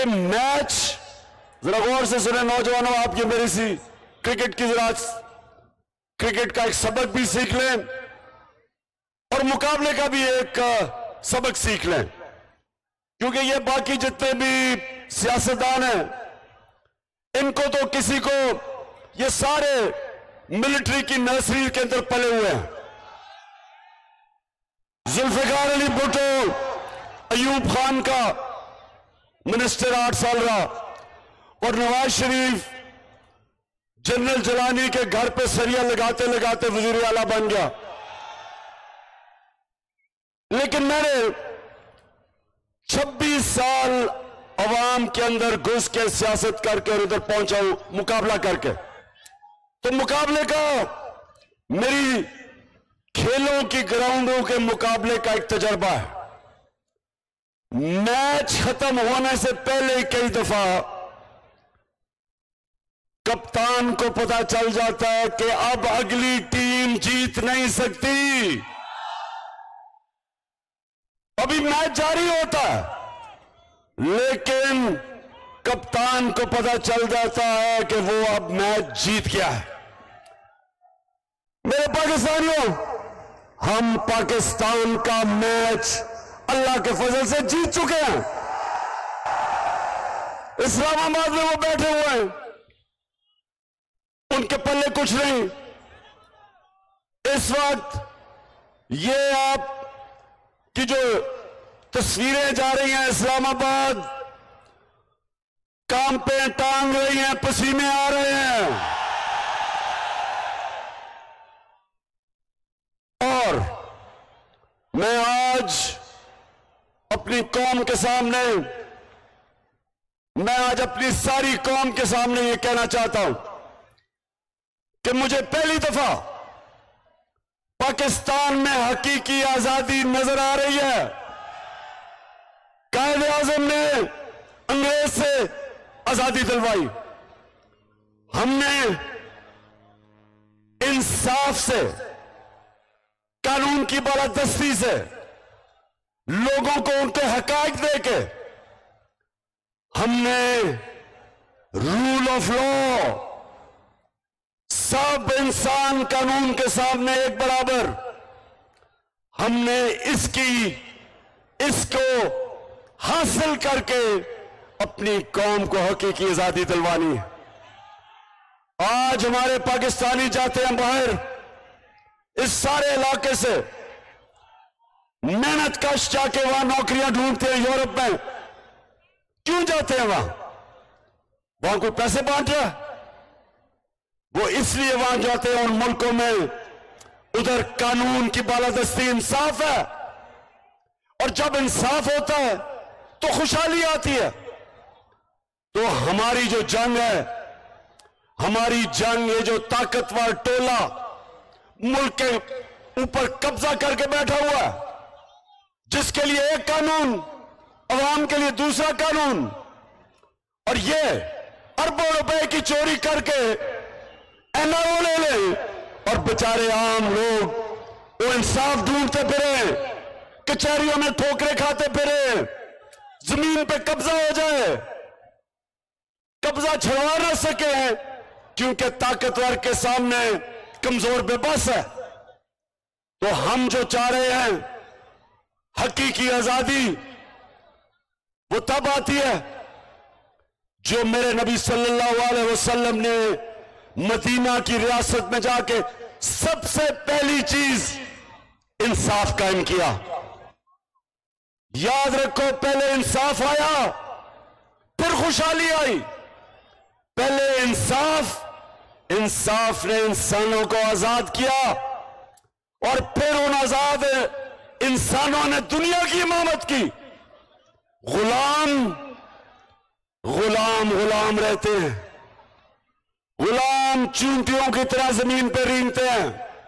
ये मैच जरा गौर से सुने नौजवानों, आपकी मेरी सी क्रिकेट की जरा क्रिकेट का एक सबक भी सीख लें और मुकाबले का भी एक सबक सीख लें, क्योंकि ये बाकी जितने भी सियासतदान हैं इनको तो किसी को, ये सारे मिलिट्री की नर्सरी के अंदर पले हुए हैं। जुल्फिकार अली भुट्टो अयूब खान का मिनिस्टर 8 साल रहा और नवाज शरीफ जनरल जलानी के घर पे सरिया लगाते लगाते वजीर आला बन गया। लेकिन मैंने 26 साल अवाम के अंदर घुस के सियासत करके और उधर पहुंचा हूं मुकाबला करके, तो मुकाबले का मेरी खेलों की ग्राउंडों के मुकाबले का एक तजर्बा है। मैच खत्म होने से पहले कई दफा कप्तान को पता चल जाता है कि अब अगली टीम जीत नहीं सकती, अभी मैच जारी होता है, लेकिन कप्तान को पता चल जाता है कि वो अब मैच जीत गया है। मेरे पाकिस्तानियों, हम पाकिस्तान का मैच अल्लाह के फजल से जीत चुके हैं। इस्लामाबाद में वो बैठे हुए हैं, उनके पल्ले कुछ नहीं। इस वक्त ये आप की जो तस्वीरें जा रही हैं, इस्लामाबाद काम पे टांग रही हैं, पसीने आ रहे हैं, और मैं आज अपनी कौम के सामने, मैं आज अपनी सारी कौम के सामने ये कहना चाहता हूं कि मुझे पहली दफा पाकिस्तान में हकीकी आजादी नजर आ रही है। कायदे आजम ने अंग्रेज से आजादी दिलवाई, हमने इंसाफ से, कानून की बालादस्ती से लोगों को उनके हकायक देके हमने रूल ऑफ लॉ, सब इंसान कानून के सामने एक बराबर, हमने इसको हासिल करके अपनी कौम को हकीकी आजादी दिलवानी है। आज हमारे पाकिस्तानी जाते हैं बाहर, इस सारे इलाके से मेहनत कश जाके वहां नौकरियां ढूंढते हैं। यूरोप में क्यों जाते हैं वहां कोई पैसे बांट रहा है? वो इसलिए वहां जाते हैं उन मुल्कों में, उधर कानून की बालादस्ती, इंसाफ है, और जब इंसाफ होता है तो खुशहाली आती है। तो हमारी जो जंग है, हमारी जंग, ये जो ताकतवर टोला मुल्क के ऊपर कब्जा करके बैठा हुआ है, जिसके लिए एक कानून, अवाम के लिए दूसरा कानून, और ये अरबों रुपए की चोरी करके एनआरओ ले ले, और बेचारे आम लोग वो इंसाफ ढूंढते फिरे, कचहरियों में ठोकरे खाते फिरे, जमीन पे कब्जा हो जाए, कब्जा छुड़वा ना सके, क्योंकि ताकतवर के सामने कमजोर बेबस है। तो हम जो चाह रहे हैं हकीकी आजादी, वो तब आती है जो मेरे नबी सल्लल्लाहु अलैहि वसल्लम ने मदीना की रियासत में जाके सबसे पहली चीज इंसाफ कायम किया। याद रखो, पहले इंसाफ आया, फिर खुशहाली आई। पहले इंसाफ ने इंसानों को आजाद किया, और फिर उन आजाद इंसानों ने दुनिया की इमामत की। गुलाम रहते हैं, गुलाम चूंटियों की तरह जमीन पर रेंगते हैं।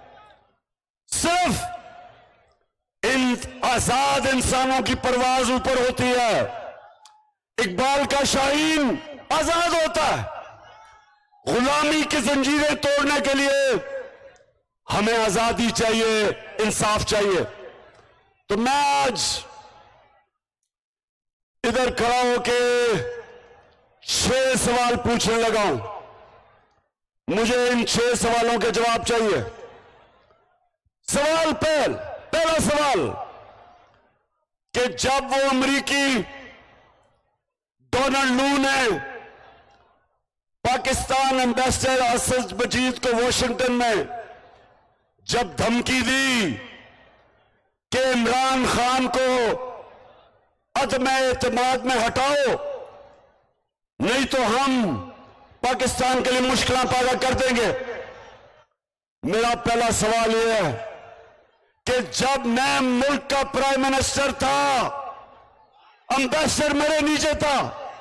सिर्फ इन आजाद इंसानों की परवाज ऊपर होती है। इकबाल का शाहीन आजाद होता है। गुलामी की जंजीरें तोड़ने के लिए हमें आजादी चाहिए, इंसाफ चाहिए। तो मैं आज इधर खड़ा होके 6 सवाल पूछने लगा हूं। मुझे इन 6 सवालों के जवाब चाहिए। सवाल पहला सवाल कि जब वो अमेरिकी डोनाल्ड लू ने पाकिस्तान एम्बेसडर असद मजीद को वॉशिंगटन में जब धमकी दी कि इमरान खान को अदम एतमाद में हटाओ, नहीं तो हम पाकिस्तान के लिए मुश्किलें पैदा कर देंगे। मेरा पहला सवाल यह है कि जब मैं मुल्क का प्राइम मिनिस्टर था, एम्बेसडर मेरे नीचे था,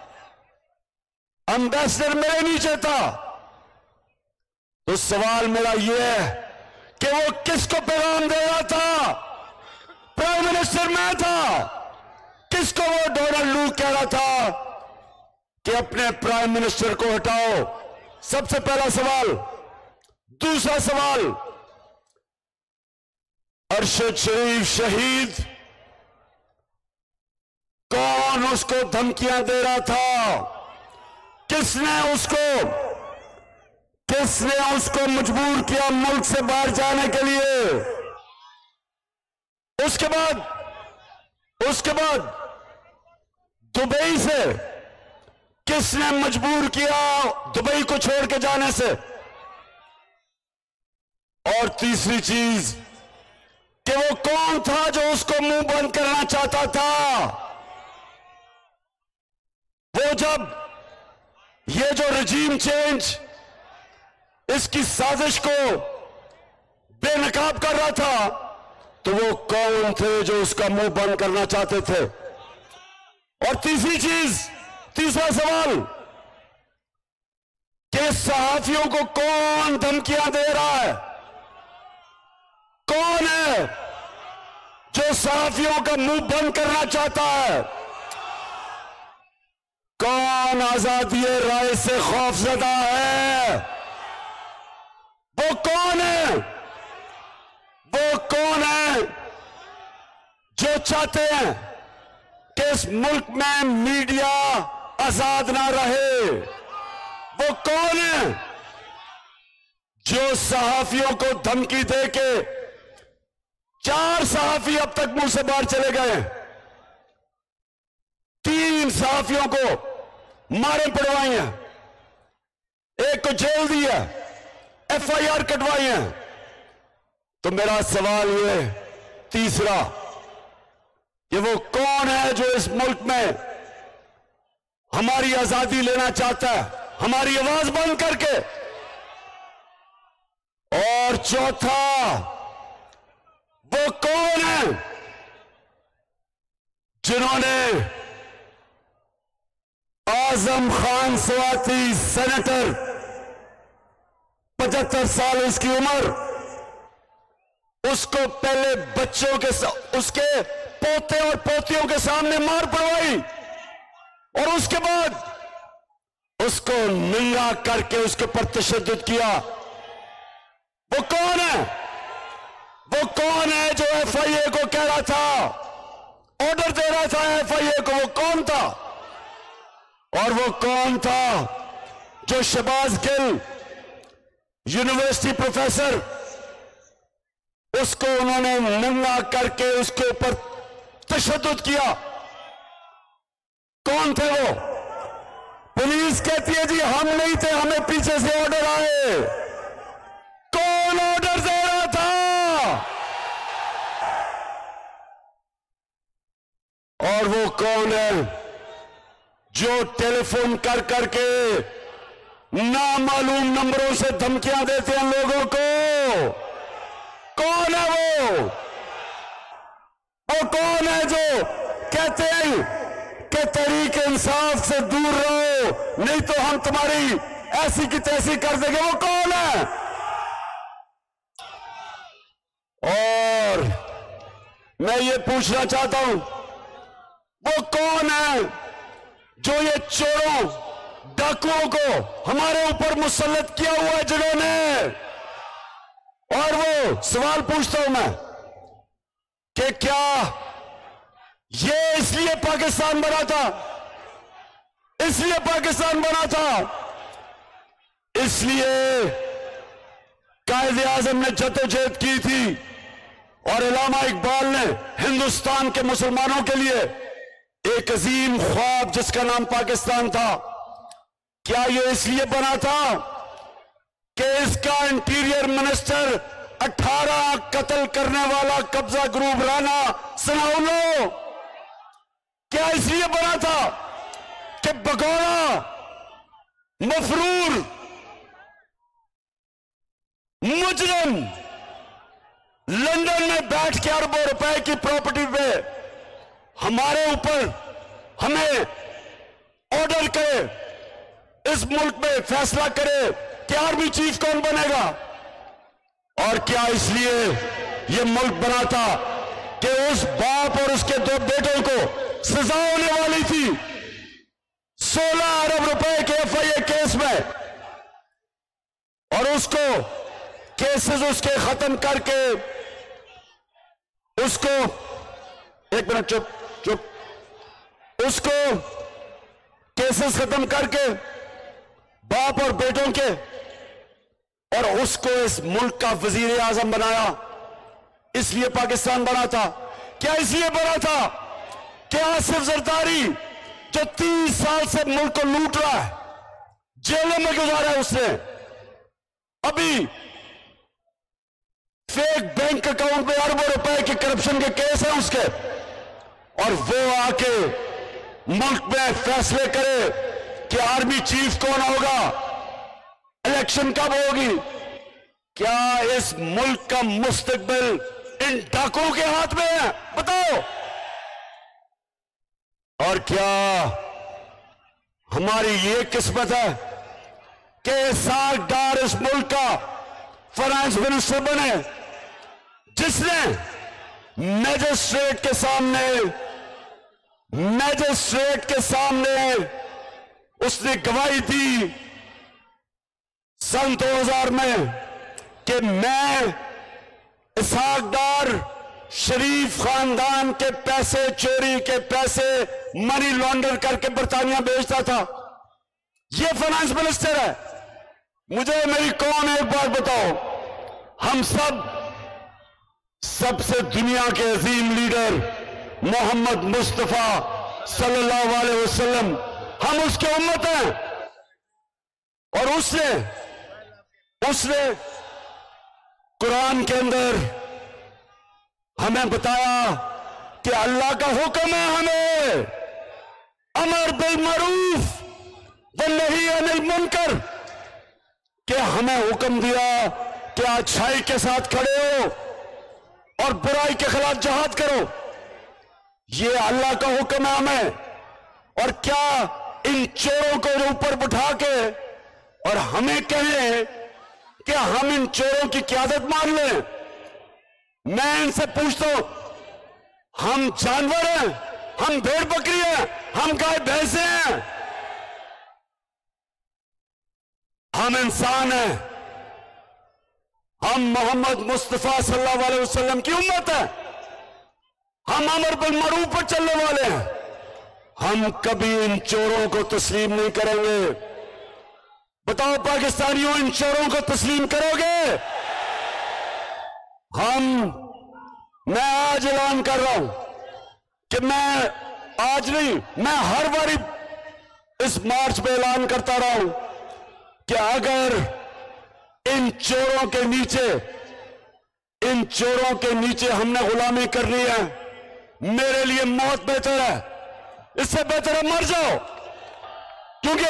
एम्बेसडर मेरे नीचे था, तो सवाल मेरा यह है कि वो किसको पैगाम दे रहा था? प्राइम मिनिस्टर मैं था। किसको वो डोनाल्ड लू कह रहा था कि अपने प्राइम मिनिस्टर को हटाओ? सबसे पहला सवाल। दूसरा सवाल, अरशद शरीफ शहीद, कौन उसको धमकियां दे रहा था? किसने उसको मजबूर किया मुल्क से बाहर जाने के लिए? उसके बाद दुबई से किसने मजबूर किया दुबई को छोड़ के जाने से? और तीसरी चीज कि वो कौन था जो उसको मुंह बंद करना चाहता था? वो जब ये जो रजीम चेंज इसकी साजिश को बेनकाब कर रहा था, तो वो कौन थे जो उसका मुंह बंद करना चाहते थे? और तीसरा सवाल कि सहाफियों को कौन धमकियां दे रहा है? कौन है जो सहाफियों का मुंह बंद करना चाहता है? कौन आजादी राय से खौफजदा है? वो कौन है जो चाहते हैं कि इस मुल्क में मीडिया आजाद ना रहे? वो कौन है जो सहाफियों को धमकी दे के 4 सहाफी अब तक मुंह से बाहर चले गए, 3 सहाफियों को मारे पड़वाई हैं, एक को जेल दी है, FIR कटवाई है। तो मेरा सवाल ये तीसरा कि वो कौन है जो इस मुल्क में हमारी आजादी लेना चाहता है, हमारी आवाज बंद करके? और चौथा, वो कौन है जिन्होंने आजम खान स्वाति सेनेटर, 75 साल उसकी उम्र, उसको पहले बच्चों के उसके पोते और पोतियों के सामने मार पड़वाई और उसके बाद उसको नंगा करके उसके ऊपर तशद्दुद किया? वो कौन है? वो कौन है जो FIA को कह रहा था, ऑर्डर दे रहा था FIA को? वो कौन था? और वो कौन था जो शहबाज गिल यूनिवर्सिटी प्रोफेसर, उसको उन्होंने नंगा करके उसके ऊपर तशद्दुद किया? कौन थे वो? पुलिस कहती है जी हम नहीं थे, हमें पीछे से ऑर्डर आए। कौन ऑर्डर दे रहा था? और वो कौन है जो टेलीफोन कर करके नामालूम नंबरों से धमकियां देते हैं लोगों को? कौन है वो? वो कौन है जो कहते हैं कि तहरीक इंसाफ से दूर रहो, नहीं तो हम तुम्हारी ऐसी की तैसी कर देंगे? वो कौन है? और मैं ये पूछना चाहता हूं, वो कौन है जो ये चोरों डाकुओं को हमारे ऊपर मुसल्लत किया हुआ है जिन्होंने? और वो सवाल पूछता हूं मैं कि क्या ये इसलिए पाकिस्तान बना था, इसलिए पाकिस्तान बना था। इसलिए कायदे आजम ने जद्दोजहद की थी और अल्लामा इकबाल ने हिंदुस्तान के मुसलमानों के लिए एक अजीम ख्वाब जिसका नाम पाकिस्तान था। क्या यह इसलिए बना था कि इसका इंटीरियर मिनिस्टर 18 कत्ल करने वाला कब्जा ग्रुप राना सनाउल्लाह, क्या इसलिए बना था कि बगौड़ा मफरूर मुजरिम लंदन में बैठ के अरबों रुपए की प्रॉपर्टी पे हमारे ऊपर हमें ऑर्डर करे, इस मुल्क में फैसला करे कि आर्मी चीफ कौन बनेगा? और क्या इसलिए यह मुल्क बना था कि उस बाप और उसके 2 बेटों को सजा होने वाली थी 16 अरब रुपए के FIA केस में, और उसको केसेस उसके खत्म करके उसको, एक मिनट चुप चुप, उसको केसेस खत्म करके बाप और बेटों के, और उसको इस मुल्क का वजीर आजम बनाया। इसलिए पाकिस्तान बना था। क्या इसलिए बना था कि आसिफ जरदारी जो 30 साल से मुल्क को लूट रहा है, जेलों में गुजारा है उसने, अभी फेक बैंक अकाउंट में अरबों रुपए के करप्शन के केस हैं उसके, और वो आके मुल्क में फैसले करे कि आर्मी चीफ कौन होगा, इलेक्शन कब होगी? क्या इस मुल्क का मुस्तकबिल इन डाकुओं के हाथ में है? बताओ। और क्या हमारी ये किस्मत है कि इसहाक डार इस मुल्क का फाइनेंस मिनिस्टर बने, जिसने मैजिस्ट्रेट के सामने उसने गवाही दी सन 2000 में कि मैं इसहाक डार शरीफ खानदान के पैसे, चोरी के पैसे मनी लॉन्डर करके बरतानिया बेचता था। ये फाइनेंस मिनिस्टर है। मुझे मेरी कौन एक बात बताओ, हम सबसे दुनिया के अजीम लीडर मोहम्मद मुस्तफा सल्लल्लाहु अलैहि वसल्लम, हम उसके उम्मत हैं, और उसने कुरान के अंदर हमें बताया कि अल्लाह का हुक्म है हमें अमर बिल मरूफ व नही अनिल मुनकर, कि हमें हुक्म दिया कि अच्छाई के साथ खड़े हो और बुराई के खिलाफ जहाद करो। ये अल्लाह का हुक्म है हमें। और क्या इन चोरों को ऊपर बिठा के और हमें कहें कि हम इन चोरों की क़यादत मान लें? मैं इनसे पूछता हूं, हम जानवर हैं, हम भेड़ बकरी हैं, हम गाय भैंसे हैं, हम इंसान हैं, हम मोहम्मद मुस्तफा सल्लल्लाहु अलैहि वसल्लम की उम्मत है, हम अमर बिल मरूफ पर चलने वाले हैं। हम कभी इन चोरों को तस्लीम नहीं करेंगे। बताओ पाकिस्तानियों, इन चोरों को तस्लीम करोगे? मैं आज ऐलान कर रहा हूं कि मैं आज नहीं, मैं हर बारी इस मार्च पे ऐलान करता रहा हूं कि अगर इन चोरों के नीचे हमने गुलामी करनी है, मेरे लिए मौत बेहतर है, इससे बेहतर है मर जाओ। क्योंकि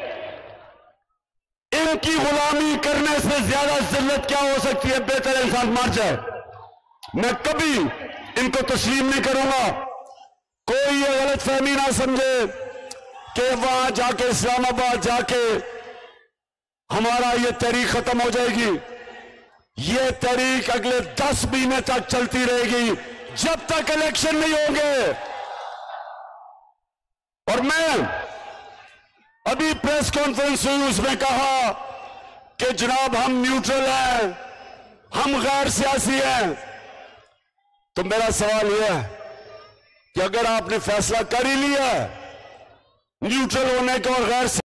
इनकी गुलामी करने से ज्यादा जिल्लत क्या हो सकती है? बेहतर इंसान मर जाए। मैं कभी इनको तस्लीम नहीं करूंगा। कोई ये गलत फहमी ना समझे कि वहां जाके इस्लामाबाद जाके हमारा ये तहरीक खत्म हो जाएगी। ये तहरीक अगले 10 महीने तक चलती रहेगी, जब तक इलेक्शन नहीं होंगे। और मैं अभी प्रेस कॉन्फ्रेंस हुई, उसमें कहा कि जनाब हम न्यूट्रल हैं, हम गैर सियासी हैं। तो मेरा सवाल यह है कि अगर आपने फैसला कर ही लिया न्यूट्रल होने के और गैर